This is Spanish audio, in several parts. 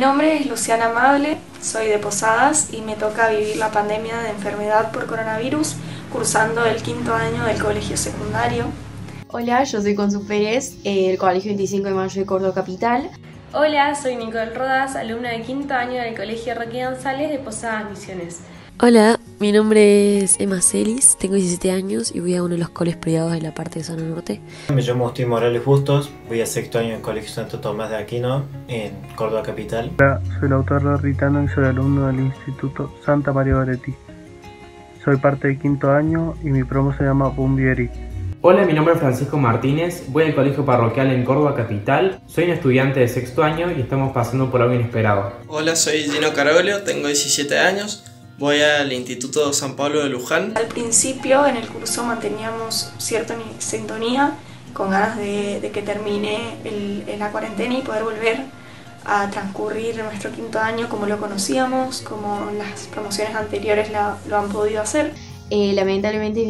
nombre es Luciana Amable, soy de Posadas y me toca vivir la pandemia de enfermedad por coronavirus cursando el 5º año del colegio secundario. Hola, yo soy Consu Pérez, del Colegio 25 de Mayo de Córdoba Capital. Hola, soy Nicole Rodas, alumna del 5º año del Colegio Roque González de Posadas Misiones. Hola, mi nombre es Emma Celis, tengo 17 años y voy a uno de los colegios privados de la parte de zona norte. Me llamo Agustín Morales Bustos, voy a 6º año en el Colegio Santo Tomás de Aquino, en Córdoba Capital. Hola, soy el autor Ritano y soy alumno del Instituto Santa María Goretti. Soy parte del 5º año y mi promo se llama Bumbieri. Hola, mi nombre es Francisco Martínez, voy al colegio parroquial en Córdoba Capital, soy un estudiante de 6º año y estamos pasando por algo inesperado. Hola, soy Gino Carolio, tengo 17 años, voy al Instituto San Pablo de Luján. Al principio en el curso manteníamos cierta sintonía, con ganas de que termine la cuarentena y poder volver a transcurrir nuestro 5º año como lo conocíamos, como las promociones anteriores lo han podido hacer. Lamentablemente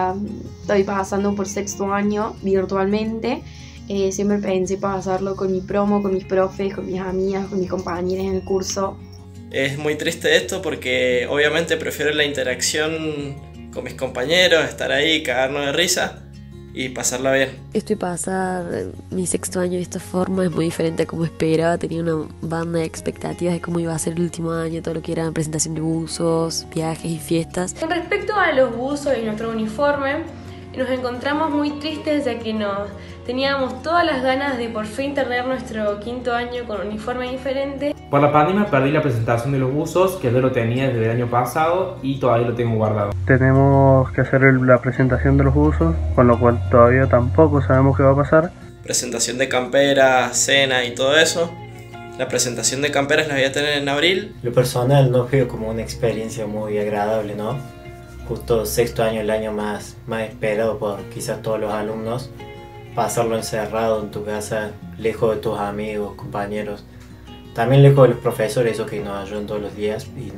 estoy pasando por 6º año virtualmente. Siempre pensé pasarlo con mi promo, con mis profes, con mis amigas, con mis compañeras en el curso. Es muy triste esto porque obviamente prefiero la interacción con mis compañeros, estar ahí, cagarnos de risa y pasarla bien. Estoy pasar mi 6º año de esta forma, es muy diferente a como esperaba, tenía una banda de expectativas de cómo iba a ser el último año, todo lo que era presentación de buzos, viajes y fiestas. Con respecto a los buzos y nuestro uniforme, nos encontramos muy tristes ya que teníamos todas las ganas de por fin tener nuestro 5º año con uniforme diferente. Por la pandemia perdí la presentación de los buzos, que yo lo tenía desde el año pasado y todavía lo tengo guardado. Tenemos que hacer la presentación de los buzos, con lo cual todavía tampoco sabemos qué va a pasar. Presentación de camperas, cena y todo eso. La presentación de camperas la voy a tener en abril. Lo personal no veo como una experiencia muy agradable, ¿no? Justo 6º año, el año más esperado por quizás todos los alumnos. Pasarlo encerrado en tu casa, lejos de tus amigos, compañeros. También lejos de los profesores, esos que nos ayudan todos los días y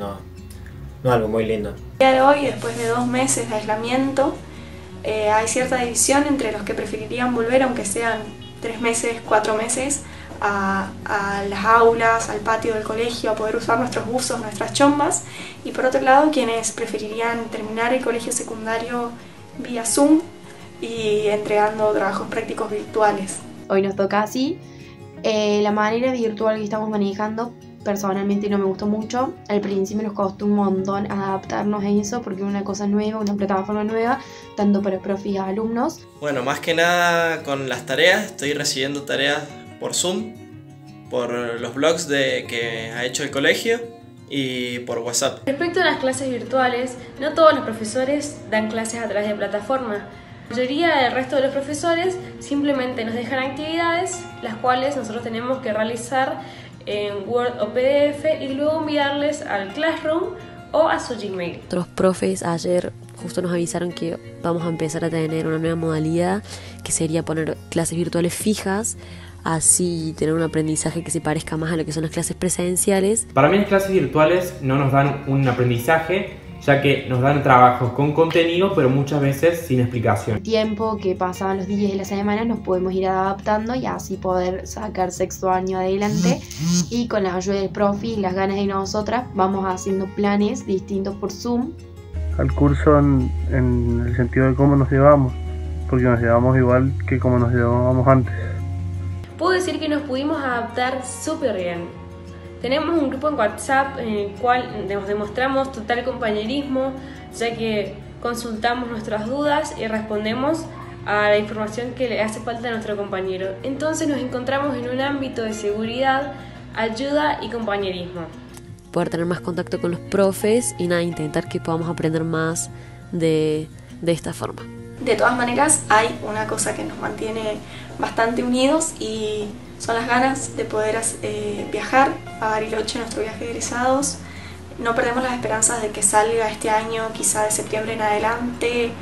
no algo muy lindo. El día de hoy, después de 2 meses de aislamiento, hay cierta división entre los que preferirían volver, aunque sean 3 meses, 4 meses, a las aulas, al patio del colegio, a poder usar nuestros buzos, nuestras chombas, y por otro lado quienes preferirían terminar el colegio secundario vía Zoom y entregando trabajos prácticos virtuales. Hoy nos toca así. La manera virtual que estamos manejando personalmente no me gustó mucho. Al principio nos costó un montón adaptarnos a eso porque es una cosa nueva, una plataforma nueva, tanto para profes y alumnos. Bueno, más que nada con las tareas, estoy recibiendo tareas por Zoom, por los blogs que ha hecho el colegio y por WhatsApp. Respecto a las clases virtuales, no todos los profesores dan clases a través de plataforma. La mayoría del resto de los profesores simplemente nos dejan actividades, las cuales nosotros tenemos que realizar en Word o PDF y luego enviarles al Classroom o a su Gmail. Otros profes ayer justo nos avisaron que vamos a empezar a tener una nueva modalidad que sería poner clases virtuales fijas, así tener un aprendizaje que se parezca más a lo que son las clases presenciales. Para mí las clases virtuales no nos dan un aprendizaje, ya que nos dan trabajos con contenido, pero muchas veces sin explicación. El tiempo que pasaban los días de la semana nos podemos ir adaptando y así poder sacar 6º año adelante, y con la ayuda del profe y las ganas de nosotras vamos haciendo planes distintos por Zoom. Al curso en el sentido de cómo nos llevamos, porque nos llevamos igual que como nos llevábamos antes. Puedo decir que nos pudimos adaptar súper bien. Tenemos un grupo en WhatsApp en el cual nos demostramos total compañerismo, ya que consultamos nuestras dudas y respondemos a la información que le hace falta a nuestro compañero. Entonces nos encontramos en un ámbito de seguridad, ayuda y compañerismo. Poder tener más contacto con los profes y intentar que podamos aprender más de esta forma. De todas maneras, hay una cosa que nos mantiene bastante unidos y son las ganas de poder viajar a Bariloche, nuestro viaje de egresados. No perdemos las esperanzas de que salga este año, quizá de septiembre en adelante,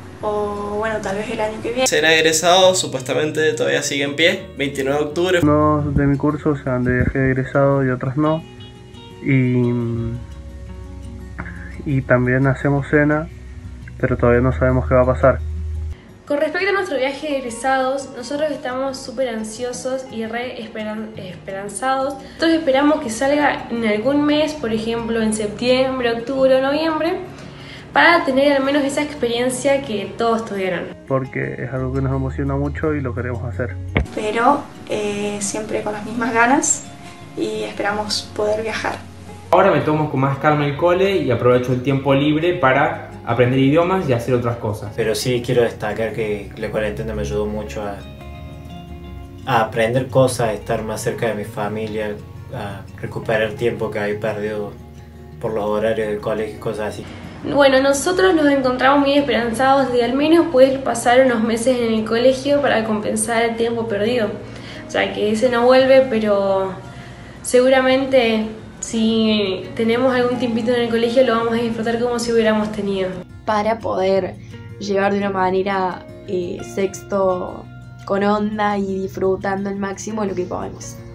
o bueno, tal vez el año que viene. Será egresado, supuestamente todavía sigue en pie, 29 de octubre. Unos de mi curso se van de viaje de egresado y otros no. Y también hacemos cena, pero todavía no sabemos qué va a pasar. Con respecto a nuestro nuestro viaje de egresados, nosotros estamos súper ansiosos y esperanzados. Nosotros esperamos que salga en algún mes, por ejemplo en septiembre, octubre o noviembre, para tener al menos esa experiencia que todos tuvieron. Porque es algo que nos emociona mucho y lo queremos hacer. Pero siempre con las mismas ganas y esperamos poder viajar. Ahora me tomo con más calma el cole y aprovecho el tiempo libre para aprender idiomas y hacer otras cosas. Pero sí quiero destacar que la cuarentena me ayudó mucho a aprender cosas, a estar más cerca de mi familia, a recuperar tiempo que había perdido por los horarios del colegio y cosas así. Bueno, nosotros nos encontramos muy esperanzados de al menos poder pasar unos meses en el colegio para compensar el tiempo perdido. O sea, que ese no vuelve, pero seguramente si tenemos algún tiempito en el colegio lo vamos a disfrutar como si hubiéramos tenido. Para poder llevar de una manera sexto con onda y disfrutando al máximo lo que podemos.